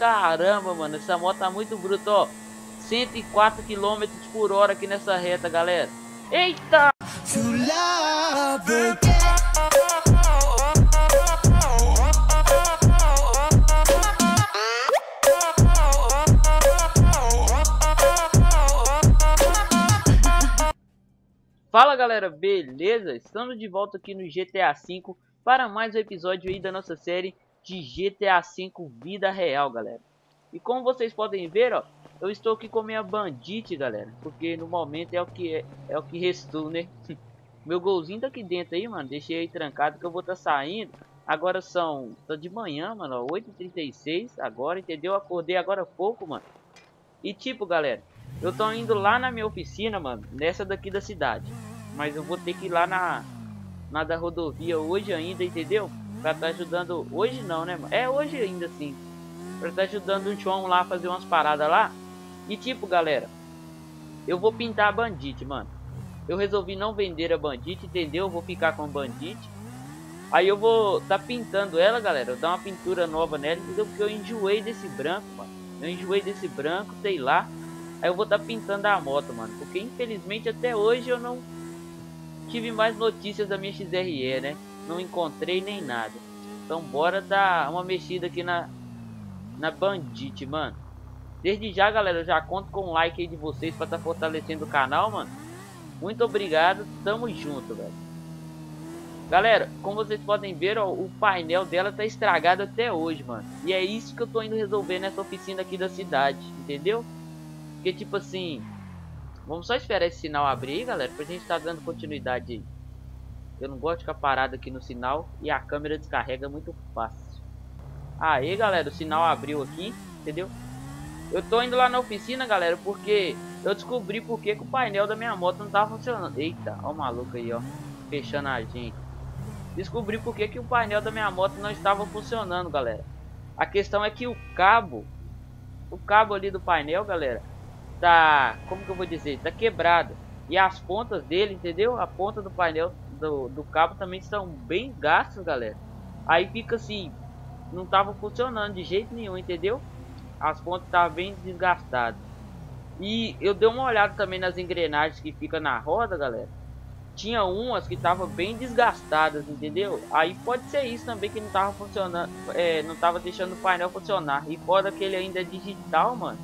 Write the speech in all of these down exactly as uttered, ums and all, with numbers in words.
caramba, mano. Essa moto tá muito bruta, ó. cento e quatro quilômetros por hora aqui nessa reta, galera. Eita! Fala galera, beleza? Estamos de volta aqui no G T A cinco para mais um episódio aí da nossa série de G T A cinco Vida Real, galera. E como vocês podem ver, ó, eu estou aqui com minha Bandit, galera, porque no momento é o que é, é o que restou, né? Meu golzinho tá aqui dentro aí, mano, deixei aí trancado que eu vou tá saindo. Agora são, tá de manhã, mano, ó, oito e trinta e seis agora, entendeu? Acordei agora há pouco, mano. E tipo, galera, eu tô indo lá na minha oficina, mano, nessa daqui da cidade. Mas eu vou ter que ir lá na, na da rodovia hoje ainda, entendeu? Pra tá ajudando, hoje não, né, mano? É hoje ainda sim. Pra tá ajudando o João lá a fazer umas paradas lá. E tipo, galera, eu vou pintar a Bandit, mano. Eu resolvi não vender a Bandit, entendeu? Eu vou ficar com a Bandit. Aí eu vou tá pintando ela, galera. Eu dar uma pintura nova nela, entendeu? Porque eu enjoei desse branco, mano. Eu enjoei desse branco, sei lá. Aí eu vou tá pintando a moto, mano. Porque infelizmente até hoje eu não tive mais notícias da minha X R E, né? Não encontrei nem nada. Então bora dar uma mexida aqui na, na Bandit, mano. Desde já, galera, eu já conto com o like aí de vocês pra tá fortalecendo o canal, mano. Muito obrigado, tamo junto, velho. Galera, como vocês podem ver, ó, o painel dela tá estragado até hoje, mano. E é isso que eu tô indo resolver nessa oficina aqui da cidade, entendeu? Porque tipo assim, vamos só esperar esse sinal abrir aí, galera, pra gente tá dando continuidade aí. Eu não gosto de ficar parado aqui no sinal e a câmera descarrega muito fácil. Aí, galera, o sinal abriu aqui, entendeu? Eu tô indo lá na oficina, galera, porque eu descobri porque que o painel da minha moto não tava funcionando. Eita, ó o maluco aí, ó, fechando a gente. Descobri porque que o painel da minha moto não estava funcionando, galera. A questão é que o cabo, o cabo ali do painel, galera, tá, como que eu vou dizer, tá quebrado. E as pontas dele, entendeu? A ponta do painel do, do cabo também estão bem gastas, galera. Aí fica assim, não tava funcionando de jeito nenhum, entendeu? As pontas estavam bem desgastadas. E eu dei uma olhada também nas engrenagens que fica na roda, galera. Tinha umas que estavam bem desgastadas, entendeu? Aí pode ser isso também que não tava funcionando, é, não tava deixando o painel funcionar. E fora que ele ainda é digital, mano.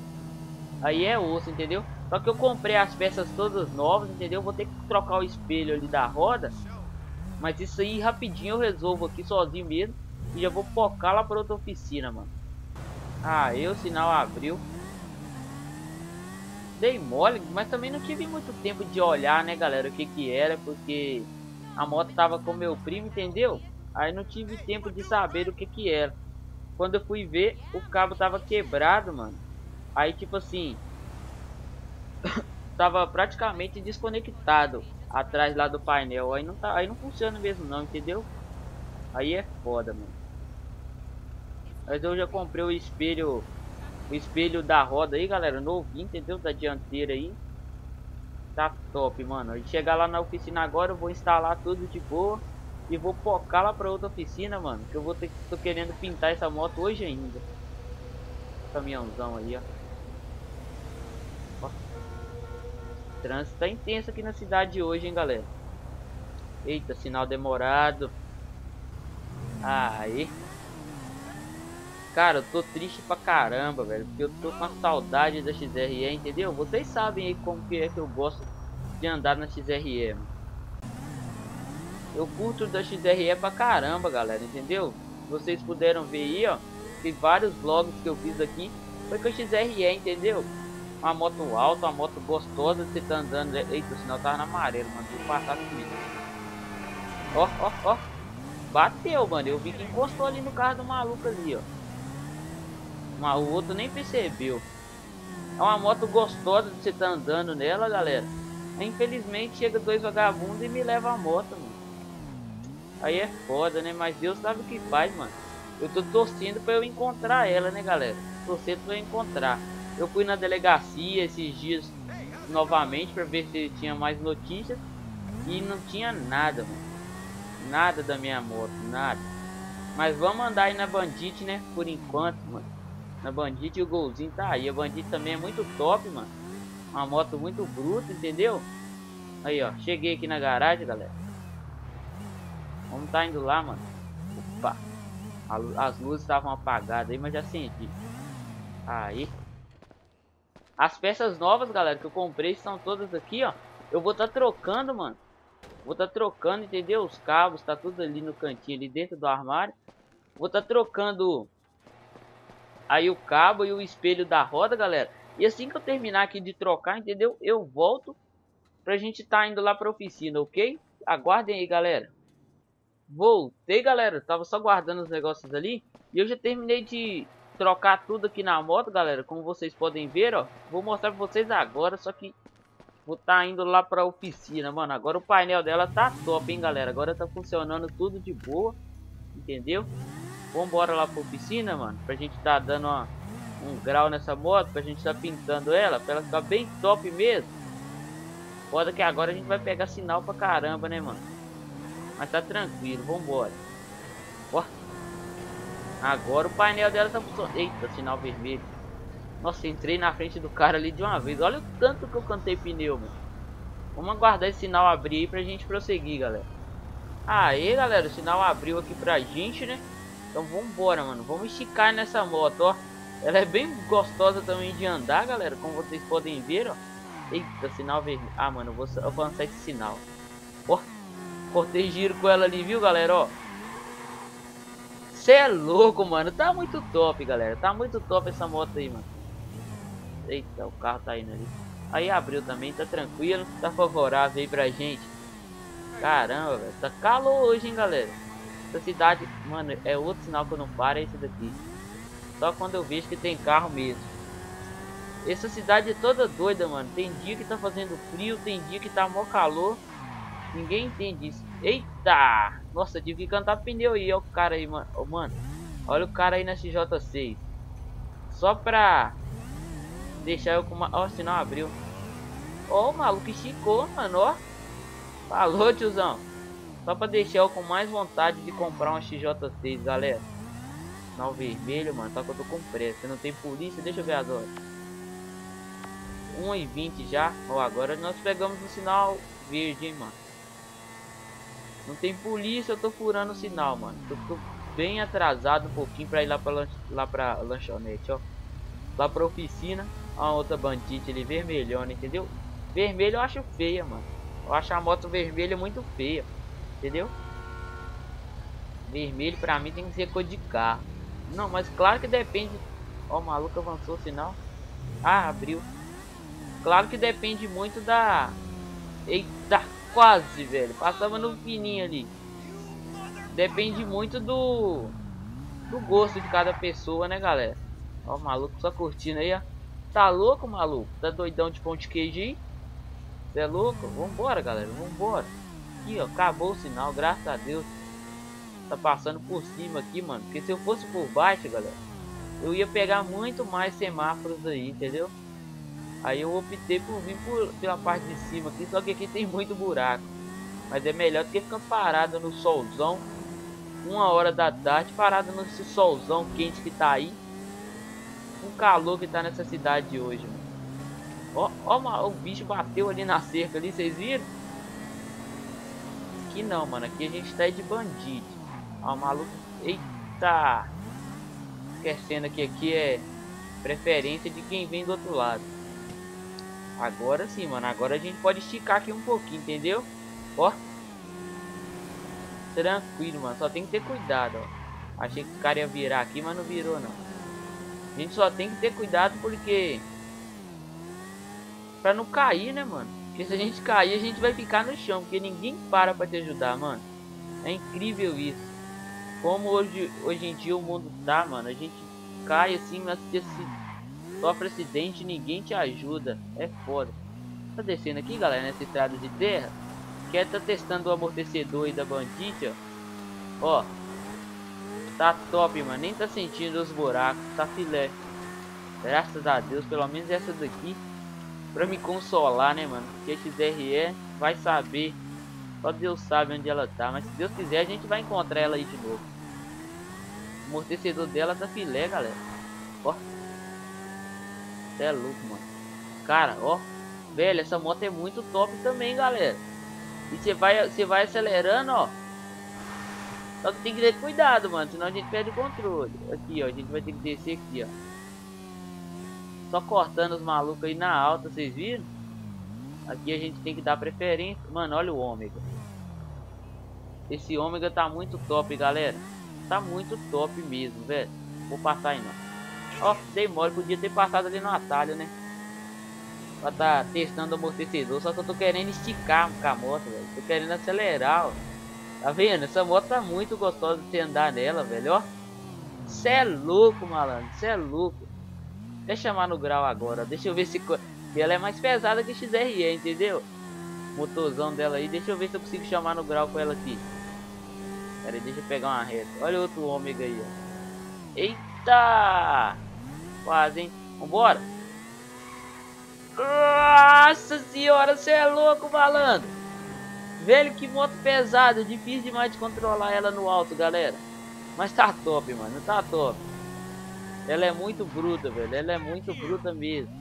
Aí é osso, entendeu? Só que eu comprei as peças todas novas, entendeu? Vou ter que trocar o espelho ali da roda. Mas isso aí rapidinho eu resolvo aqui sozinho mesmo. E já vou focar lá para outra oficina, mano. Aí o sinal abriu. Dei mole, mas também não tive muito tempo de olhar, né, galera, o que que era. Porque a moto tava com meu primo, entendeu? Aí não tive tempo de saber o que que era. Quando eu fui ver, o cabo tava quebrado, mano. Aí tipo assim, tava praticamente desconectado atrás lá do painel. Aí não tá, aí não funciona mesmo não, entendeu? Aí é foda, mano. Mas eu já comprei o espelho, o espelho da roda aí, galera, novinho, entendeu? Da dianteira aí. Tá top, mano. E chegar lá na oficina agora, eu vou instalar tudo de boa e vou focar lá pra outra oficina, mano, que eu vou ter, tô querendo pintar essa moto hoje ainda. Caminhãozão aí, ó. O trânsito tá intenso aqui na cidade hoje, hein, galera. Eita, sinal demorado. Aí. Cara, eu tô triste pra caramba, velho. Porque eu tô com a saudade da X R E, entendeu? Vocês sabem aí como que é que eu gosto de andar na X R E, mano. Eu curto da X R E pra caramba, galera, entendeu? Vocês puderam ver aí, ó. Tem vários vlogs que eu fiz aqui. Foi com a X R E, entendeu? Uma moto alta, uma moto gostosa de você tá andando. Eita, o sinal tava na amarelo, mano. Tem que passar comigo. Ó, ó, ó. Bateu, mano. Eu vi que encostou ali no carro do maluco ali, ó. Mas o outro nem percebeu. É uma moto gostosa de você tá andando nela, galera. Infelizmente chega dois vagabundos e me leva a moto, mano. Aí é foda, né? Mas Deus sabe o que faz, mano. Eu tô torcendo pra eu encontrar ela, né, galera? Torcendo pra eu encontrar. Eu fui na delegacia esses dias novamente para ver se tinha mais notícias e não tinha nada, mano. Nada da minha moto, nada. Mas vamos andar aí na Bandit, né? Por enquanto, mano. Na Bandit e o Golzinho tá aí. A Bandit também é muito top, mano. Uma moto muito bruta, entendeu? Aí, ó. Cheguei aqui na garagem, galera. Vamos tá indo lá, mano. Opa. As luzes estavam apagadas aí, mas já senti. Aí. As peças novas, galera, que eu comprei são todas aqui, ó. Eu vou tá trocando, mano. Vou tá trocando, entendeu? Os cabos, tá tudo ali no cantinho, ali dentro do armário. Vou tá trocando aí o cabo e o espelho da roda, galera. E assim que eu terminar aqui de trocar, entendeu? Eu volto pra gente tá indo lá pra oficina, ok? Aguardem aí, galera. Voltei, galera. Tava só guardando os negócios ali. E eu já terminei de trocar tudo aqui na moto, galera. Como vocês podem ver, ó. Vou mostrar pra vocês agora, só que vou tá indo lá pra oficina, mano. Agora o painel dela tá top, hein, galera. Agora tá funcionando tudo de boa, entendeu? Vambora lá pra oficina, mano. Pra gente tá dando uma, um grau nessa moto. Pra gente tá pintando ela. Pra ela ficar bem top mesmo. Foda que agora a gente vai pegar sinal pra caramba, né, mano? Mas tá tranquilo, vambora. Ó. Agora o painel dela tá funcionando. Eita, sinal vermelho. Nossa, entrei na frente do cara ali de uma vez. Olha o tanto que eu cantei pneu, mano. Vamos aguardar esse sinal abrir aí pra gente prosseguir, galera. Aê, galera, o sinal abriu aqui pra gente, né? Então vambora, mano. Vamos esticar nessa moto, ó. Ela é bem gostosa também de andar, galera. Como vocês podem ver, ó. Eita, sinal vermelho. Ah, mano, eu vou avançar esse sinal. Ó, cortei giro com ela ali, viu, galera, ó. Cê é louco, mano. Tá muito top, galera. Tá muito top essa moto aí, mano. Eita, o carro tá indo ali. Aí abriu também, tá tranquilo. Tá favorável aí pra gente. Caramba, velho. Tá calor hoje, hein, galera. Essa cidade, mano, é outro sinal que eu não paro, é esse daqui. Só quando eu vejo que tem carro mesmo. Essa cidade é toda doida, mano. Tem dia que tá fazendo frio, tem dia que tá mó calor. Ninguém entende isso. Eita! Nossa, tive que cantar pneu aí, ó, o cara aí, mano. Oh, mano, olha o cara aí na X J seis. Só pra deixar eu com uma... Ó, o sinal abriu. Ó, o maluco esticou, mano, ó. Falou, tiozão. Só pra deixar eu com mais vontade de comprar uma X J seis, galera. Sinal vermelho, mano. Só que eu tô com pressa. Não tem polícia. Deixa eu ver as horas. uma e vinte já. Ó, agora nós pegamos o sinal verde, hein, mano. Não tem polícia. Eu tô furando o sinal, mano. Eu tô bem atrasado um pouquinho pra ir lá pra, lá pra lanchonete, ó. Lá pra oficina. Ó, a outra bandite ali, vermelhona, entendeu? Vermelho eu acho feia, mano. Eu acho a moto vermelha muito feia. Entendeu? Vermelho pra mim tem que ser cor de carro. Não, mas claro que depende. Ó, o maluco avançou o sinal. Ah, abriu. Claro que depende muito da... Eita, quase, velho. Passava no fininho ali. Depende muito do... do gosto de cada pessoa, né, galera? Ó, o maluco só curtindo aí, ó. Tá louco, maluco? Tá doidão de pão de queijo aí? Você é louco? Vambora, galera. Vambora. Aqui, ó, acabou o sinal, graças a Deus. Tá passando por cima aqui, mano. Porque se eu fosse por baixo, galera, eu ia pegar muito mais semáforos aí, entendeu? Aí eu optei por vir por, pela parte de cima aqui. Só que aqui tem muito buraco. Mas é melhor do que ficar parado no solzão. Uma hora da tarde, parado nesse solzão quente que tá aí. Um calor que tá nessa cidade hoje, mano. Ó, ó, o bicho bateu ali na cerca ali, vocês viram? Aqui não, mano. Aqui a gente tá de bandido. Ó, o maluco. Eita! Esquecendo que aqui é preferência de quem vem do outro lado. Agora sim, mano. Agora a gente pode esticar aqui um pouquinho, entendeu? Ó. Tranquilo, mano. Só tem que ter cuidado, ó. Achei que o cara ia virar aqui, mas não virou, não. A gente só tem que ter cuidado porque... pra não cair, né, mano? Porque se a gente cair, a gente vai ficar no chão. Porque ninguém para pra te ajudar, mano. É incrível isso. Como hoje, hoje em dia o mundo tá, mano. A gente cai assim, mas se sofre acidente, ninguém te ajuda. É foda. Tá descendo aqui, galera, nessa estrada de terra. Quer tá testando o amortecedor aí da Bandit, ó. Ó. Tá top, mano. Nem tá sentindo os buracos. Tá filé. Graças a Deus, pelo menos essa daqui. Pra me consolar, né, mano? Porque a X R E vai saber. Só Deus sabe onde ela tá. Mas se Deus quiser, a gente vai encontrar ela aí de novo. O amortecedor dela tá filé, galera. Ó. Cê é louco, mano. Cara, ó. Velho, essa moto é muito top também, galera. E você vai, você vai acelerando, ó. Só que tem que ter cuidado, mano. Senão a gente perde o controle. Aqui, ó. A gente vai ter que descer aqui, ó. Só cortando os malucos aí na alta, vocês viram? Aqui a gente tem que dar preferência. Mano, olha o ômega. Esse ômega tá muito top, galera. Tá muito top mesmo, velho. Vou passar aí, não. Ó, dei mole. Podia ter passado ali no atalho, né? Pra tá testando o amortecedor. Só que eu tô querendo esticar com a moto, velho. Tô querendo acelerar, ó. Tá vendo? Essa moto tá muito gostosa de você andar nela, velho, ó. Cê é louco, malandro. Cê é louco. Deixa eu chamar no grau agora. Deixa eu ver se... Ela é mais pesada que X R E, entendeu? O motorzão dela aí. Deixa eu ver se eu consigo chamar no grau com ela aqui. Pera aí, deixa eu pegar uma reta. Olha outro ômega aí, ó. Eita! Quase, hein? Vambora. Nossa senhora, você é louco, malandro. Velho, que moto pesada. Difícil demais de controlar ela no alto, galera. Mas tá top, mano. Tá top. Ela é muito bruta, velho. Ela é muito bruta mesmo.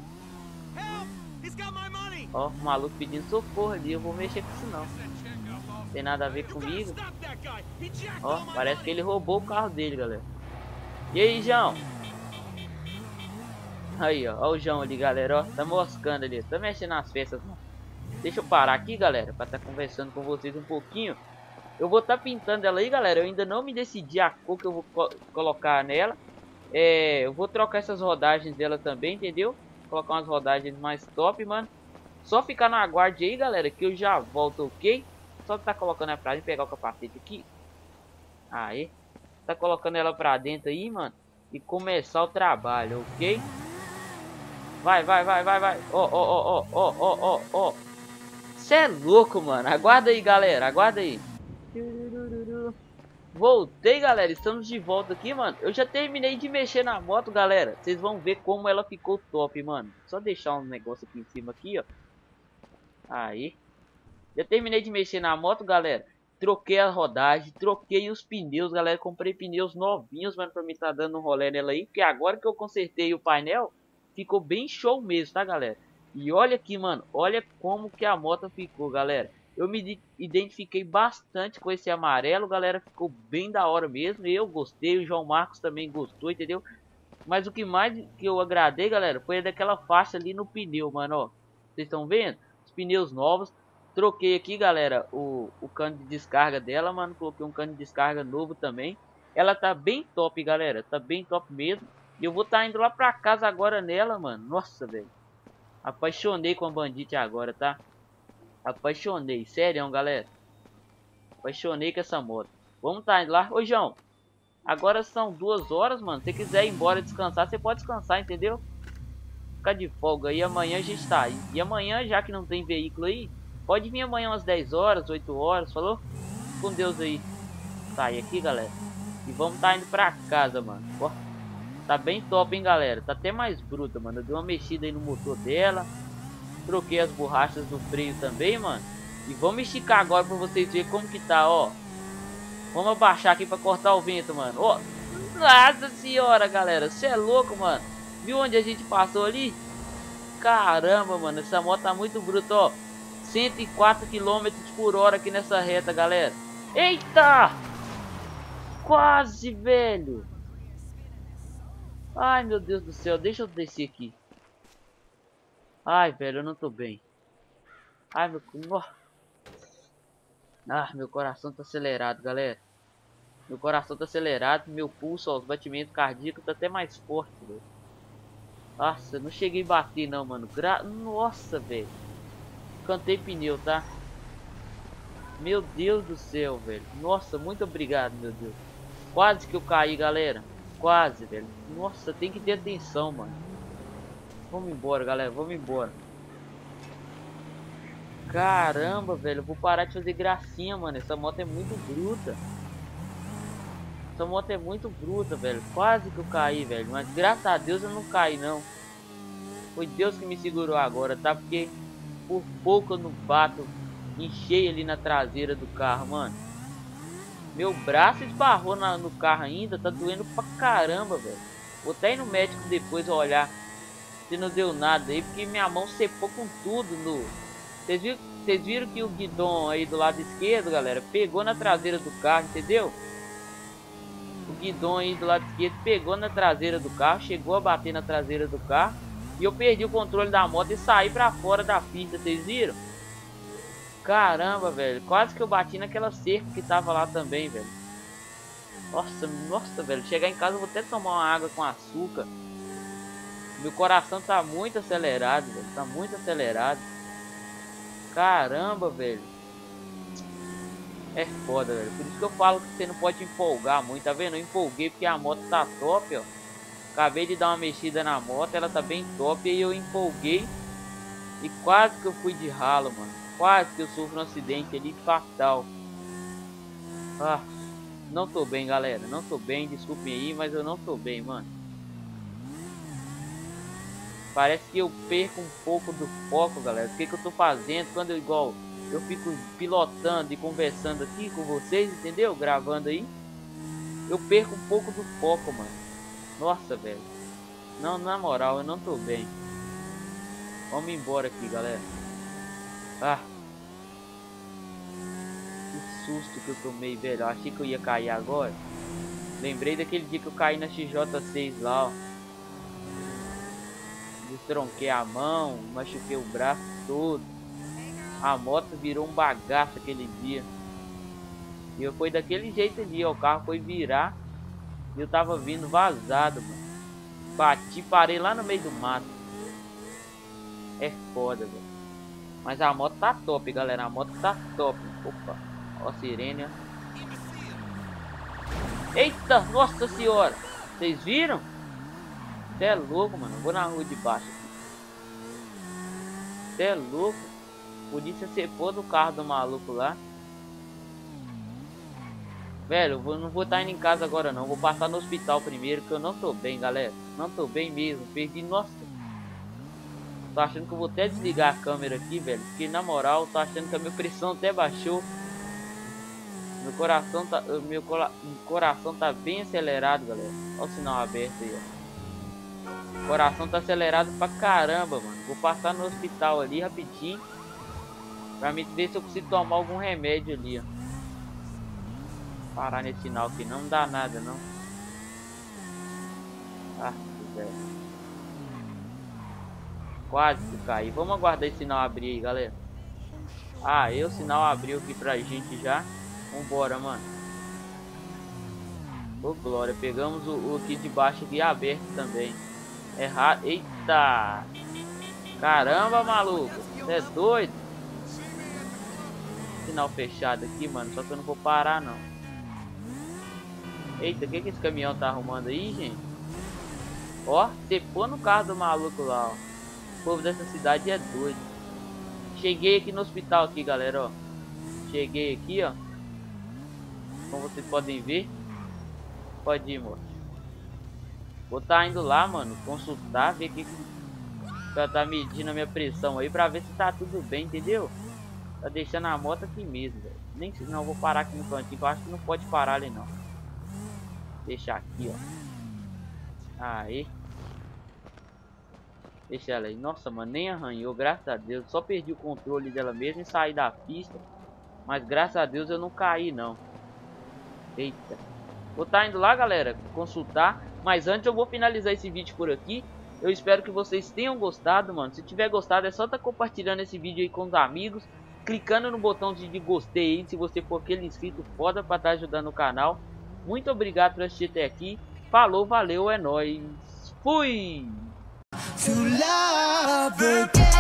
Ó, o maluco pedindo socorro ali. Eu vou mexer com isso não. Tem nada a ver comigo. Ó, parece que ele roubou o carro dele, galera. E aí, João? Aí, ó. Ó o João ali, galera. Ó, tá moscando ali. Tá mexendo nas festas. Deixa eu parar aqui, galera, pra tá conversando com vocês um pouquinho. Eu vou tá pintando ela aí, galera. Eu ainda não me decidi a cor que eu vou co colocar nela. É, eu vou trocar essas rodagens dela também, entendeu? Colocar umas rodagens mais top, mano. Só ficar na aguarde aí, galera, que eu já volto, ok? Só tá colocando ela pra dentro, pegar o capacete aqui. Aí. Tá colocando ela pra dentro aí, mano. E começar o trabalho, ok? Vai, vai, vai, vai, vai. Ó, ó, ó, ó, ó, ó, ó. Cê é louco, mano. Aguarda aí, galera. Aguarda aí. Voltei, galera. Estamos de volta aqui, mano. Eu já terminei de mexer na moto, galera. Vocês vão ver como ela ficou top, mano. Só deixar um negócio aqui em cima aqui, ó. Aí. Já terminei de mexer na moto, galera. Troquei a rodagem, troquei os pneus, galera. Comprei pneus novinhos, mano, pra mim tá dando um rolê nela aí. Porque agora que eu consertei o painel, ficou bem show mesmo, tá, galera? E olha aqui, mano. Olha como que a moto ficou, galera. Eu me identifiquei bastante com esse amarelo, galera. Ficou bem da hora mesmo. Eu gostei, o João Marcos também gostou, entendeu? Mas o que mais que eu agradei, galera, foi daquela faixa ali no pneu, mano, ó. Vocês estão vendo? Os pneus novos. Troquei aqui, galera, o, o cano de descarga dela, mano. Coloquei um cano de descarga novo também. Ela tá bem top, galera. Tá bem top mesmo. E eu vou estar tá indo lá pra casa agora nela, mano. Nossa, velho. Apaixonei com a Bandit agora, tá? Apaixonei. Sério, galera. Apaixonei com essa moto. Vamos tá indo lá. Ô, João. Agora são duas horas, mano. Se você quiser ir embora descansar, você pode descansar, entendeu? Ficar de folga aí. Amanhã a gente tá aí. E amanhã, já que não tem veículo aí, pode vir amanhã umas dez horas, oito horas, falou? Com Deus aí. Tá aí aqui, galera. E vamos tá indo pra casa, mano. Ó, tá bem top, hein, galera. Tá até mais bruta, mano. Eu dei uma mexida aí no motor dela. Troquei as borrachas do freio também, mano. E vamos esticar agora pra vocês verem como que tá, ó. Vamos abaixar aqui pra cortar o vento, mano. Ó, nossa senhora, galera. Você é louco, mano. Viu onde a gente passou ali? Caramba, mano. Essa moto tá muito bruta, ó. cento e quatro quilômetros por hora aqui nessa reta, galera. Eita! Quase, velho. Ai, meu Deus do céu. Deixa eu descer aqui. Ai, velho, eu não tô bem. Ai, meu... Ah, meu coração tá acelerado, galera. Meu coração tá acelerado. Meu pulso, ó, os batimentos cardíacos tá até mais forte, velho. Nossa, não cheguei a bater não, mano. Gra... Nossa, velho. Cantei pneu, tá? Meu Deus do céu, velho. Nossa, muito obrigado, meu Deus. Quase que eu caí, galera. Quase, velho. Nossa, tem que ter atenção, mano. Vamos embora, galera. Vamos embora. Caramba, velho. Eu vou parar de fazer gracinha, mano. Essa moto é muito bruta. Essa moto é muito bruta, velho. Quase que eu caí, velho. Mas graças a Deus eu não caí, não. Foi Deus que me segurou agora, tá? Porque por pouco eu não bato em cheio ali na traseira do carro, mano. Meu braço esbarrou na, no carro ainda. Tá doendo pra caramba, velho. Vou até ir no médico depois olhar se não deu nada aí, porque minha mão secou com tudo no... Vocês viram, vocês viram que o guidão aí do lado esquerdo, galera, pegou na traseira do carro, entendeu? O guidão aí do lado esquerdo pegou na traseira do carro, chegou a bater na traseira do carro. E eu perdi o controle da moto e saí pra fora da pista, vocês viram? Caramba, velho, quase que eu bati naquela cerca que tava lá também, velho. Nossa, nossa, velho, chegar em casa eu vou até tomar uma água com açúcar. Meu coração tá muito acelerado, velho, tá muito acelerado. Caramba, velho. É foda, velho. Por isso que eu falo que você não pode empolgar muito, tá vendo? Eu empolguei porque a moto tá top, ó. Acabei de dar uma mexida na moto, ela tá bem top. E eu empolguei e quase que eu fui de ralo, mano. Quase que eu sofro um acidente ali fatal. Ah, não tô bem, galera. Não tô bem, desculpem aí, mas eu não tô bem, mano. Parece que eu perco um pouco do foco, galera. O que que eu tô fazendo quando eu igual... Eu fico pilotando e conversando aqui com vocês, entendeu? Gravando aí. Eu perco um pouco do foco, mano. Nossa, velho. Não, na moral, eu não tô bem. Vamos embora aqui, galera. Ah. Que susto que eu tomei, velho. Eu achei que eu ia cair agora. Lembrei daquele dia que eu caí na X J seis lá, ó. Destronquei a mão, machuquei o braço todo. A moto virou um bagaço aquele dia. E eu fui daquele jeito ali, ó. O carro foi virar e eu tava vindo vazado, mano. Bati, parei lá no meio do mato. É foda, velho. Mas a moto tá top, galera. A moto tá top. Opa, ó a sirene, ó. Eita, nossa senhora. Vocês viram? Você é louco, mano. Eu vou na rua de baixo aqui. Você é louco. Polícia cepou do carro do maluco lá. Velho, eu vou, não vou estar indo em casa agora não. Vou passar no hospital primeiro, que eu não tô bem, galera. Não tô bem mesmo. Perdi, nossa. Tô achando que eu vou até desligar a câmera aqui, velho. Porque na moral, tô achando que a minha pressão até baixou. Meu coração tá, meu, cora, meu coração tá bem acelerado, galera. Olha o sinal aberto aí, ó. O coração tá acelerado pra caramba, mano. Vou passar no hospital ali rapidinho. Pra me ver se eu consigo tomar algum remédio ali, ó. Parar nesse sinal aqui não dá nada, não. Ah, velho. Quase que caí. Vamos aguardar esse sinal abrir aí, galera. Ah, e o sinal abriu aqui pra gente já. Vambora, mano. Ô, glória. Pegamos o, o aqui de baixo aqui aberto também. Errado. Eita. Caramba, maluco. Você é doido? Sinal fechado aqui, mano. Só que eu não vou parar, não. Eita, o que que esse caminhão tá arrumando aí, gente? Ó, cepou no carro do maluco lá, ó. O povo dessa cidade é doido. Cheguei aqui no hospital aqui, galera, ó. Cheguei aqui, ó. Como vocês podem ver. Pode ir, moço. Vou tá indo lá, mano. Consultar, ver que já tá medindo a minha pressão aí. Pra ver se tá tudo bem, entendeu? Tá deixando a moto aqui mesmo, velho. Nem se não, eu vou parar aqui no cantinho. Eu acho que não pode parar ali, não. Deixar aqui, ó. Aí. Deixa ela aí. Nossa, mano, nem arranhou, graças a Deus. Só perdi o controle dela mesmo e saí da pista. Mas graças a Deus eu não caí, não. Eita. Vou tá indo lá, galera, consultar. Mas antes eu vou finalizar esse vídeo por aqui. Eu espero que vocês tenham gostado, mano. Se tiver gostado, é só tá compartilhando esse vídeo aí com os amigos. Clicando no botão de gostei aí, se você for aquele inscrito foda pra estar ajudando o canal. Muito obrigado por assistir até aqui. Falou, valeu, é nóis. Fui! To love again.